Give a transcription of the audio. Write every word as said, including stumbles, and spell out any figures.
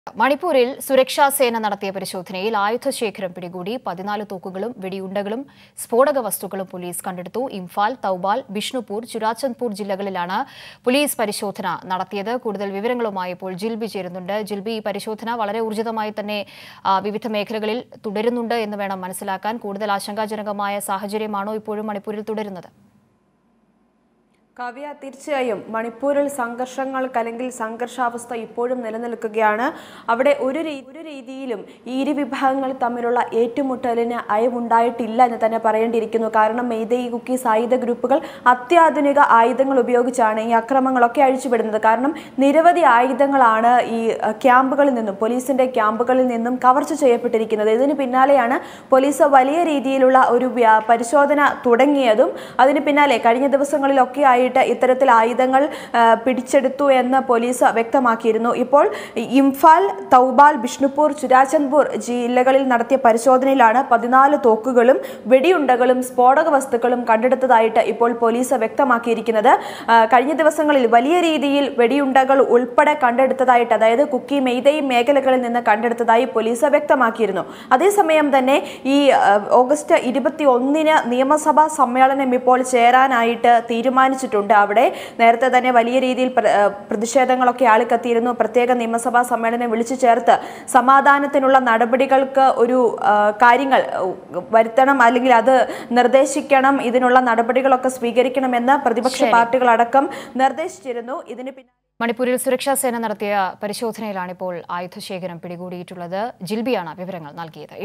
മണിപ്പൂരിൽ സുരക്ഷാ സേന നടത്തിയ പരിശോധനയിൽ ആയുധശേഖരം പിടികൂടി പതിനാല് തോക്കുകളും വെടിയുണ്ടകളും സ്ഫോടക വസ്തുക്കളും പോലീസ് കണ്ടെടുത്തു. ഇംഫാൽ, തൗബാൽ, ബിഷ്ണുപൂർ, ചുരാചന്ദ്പൂർ ജില്ലകളിലാണ് പോലീസ് പരിശോധന നടത്തിയത്. കൂടുതൽ വിവരങ്ങളുമായി ഇപ്പോൾ ജിൽബി ചേരുന്നുണ്ട്. ജിൽബി, ഈ പരിശോധന വളരെ ഊർജിതമായി തന്നെ വിവിധ മേഖലകളിൽ തുടരുന്നുണ്ട് എന്ന് വേണം മനസ്സിലാക്കാൻ. കൂടുതൽ ആശങ്കാജനകമായ സാഹചര്യമാണോ ഇപ്പോഴും മണിപ്പൂരിൽ തുടരുന്നത്? കാവ്യ, തീർച്ചയായും മണിപ്പൂരിൽ സംഘർഷങ്ങൾക്ക് അല്ലെങ്കിൽ സംഘർഷാവസ്ഥ ഇപ്പോഴും നിലനിൽക്കുകയാണ്. അവിടെ ഒരു ഒരു രീതിയിലും ഈ ഇരു വിഭാഗങ്ങൾ തമ്മിലുള്ള ഏറ്റുമുട്ടലിന് അയവുണ്ടായിട്ടില്ല എന്ന് തന്നെ പറയേണ്ടിയിരിക്കുന്നു. കാരണം മെയ്തേയി കുക്കീസ് ആയുധ ഗ്രൂപ്പുകൾ അത്യാധുനിക ആയുധങ്ങൾ ഉപയോഗിച്ചാണ് ഈ അക്രമങ്ങളൊക്കെ അഴിച്ചുവിടുന്നത്. കാരണം നിരവധി ആയുധങ്ങളാണ് ഈ ക്യാമ്പുകളിൽ നിന്നും പോലീസിന്റെ ക്യാമ്പുകളിൽ നിന്നും കവർച്ച ചെയ്യപ്പെട്ടിരിക്കുന്നത്. ഇതിന് പിന്നാലെയാണ് പോലീസ് വലിയ രീതിയിലുള്ള ഒരു പരിശോധന തുടങ്ങിയതും. അതിന് പിന്നാലെ കഴിഞ്ഞ ദിവസങ്ങളിലൊക്കെ ആയിട്ട് ഇത്തരത്തിൽ ആയുധങ്ങൾ പിടിച്ചെടുത്തു എന്ന് പോലീസ് വ്യക്തമാക്കിയിരുന്നു. ഇപ്പോൾ ഇംഫാൽ, തൗബാൽ, ബിഷ്ണുപൂർ, ചുരാചന്ദ്പൂർ ജില്ലകളിൽ നടത്തിയ പരിശോധനയിലാണ് പതിനാല് തോക്കുകളും വെടിയുണ്ടകളും സ്ഫോടക വസ്തുക്കളും കണ്ടെടുത്തതായിട്ട് ഇപ്പോൾ പോലീസ് വ്യക്തമാക്കിയിരിക്കുന്നത്. കഴിഞ്ഞ ദിവസങ്ങളിൽ വലിയ രീതിയിൽ വെടിയുണ്ടകൾ ഉൾപ്പെടെ കണ്ടെടുത്തതായിട്ട്, അതായത് കുക്കി, മെയ്തേയി മേഖലകളിൽ നിന്ന് കണ്ടെടുത്തതായി പോലീസ് വ്യക്തമാക്കിയിരുന്നു. അതേസമയം തന്നെ ഈ ഓഗസ്റ്റ് ഇരുപത്തി ഒന്നിന് നിയമസഭാ സമ്മേളനം ഇപ്പോൾ ചേരാനായിട്ട് തീരുമാനിച്ചിട്ടുണ്ട്. അവിടെ നേരത്തെ തന്നെ വലിയ രീതിയിൽ പ്രതിഷേധങ്ങളൊക്കെ ആളിക്കത്തിയിരുന്നു. പ്രത്യേക നിയമസഭാ സമ്മേളനം വിളിച്ചു ചേർത്ത് സമാധാനത്തിനുള്ള നടപടികൾക്ക് ഒരു കാര്യങ്ങൾ വരുത്തണം, അല്ലെങ്കിൽ അത് നിർദ്ദേശിക്കണം, ഇതിനുള്ള നടപടികളൊക്കെ സ്വീകരിക്കണമെന്ന് പ്രതിപക്ഷ പാർട്ടികളടക്കം നിർദ്ദേശിച്ചിരുന്നു. ഇതിന് പിന്നെ മണിപ്പൂരിൽ സുരക്ഷാ സേന നടത്തിയ പരിശോധനയിലാണ് ഇപ്പോൾ ആയുധശേഖരം പിടികൂടിയിട്ടുള്ളത്. ജിൽബിയാണ് വിവരങ്ങൾ നൽകിയത്.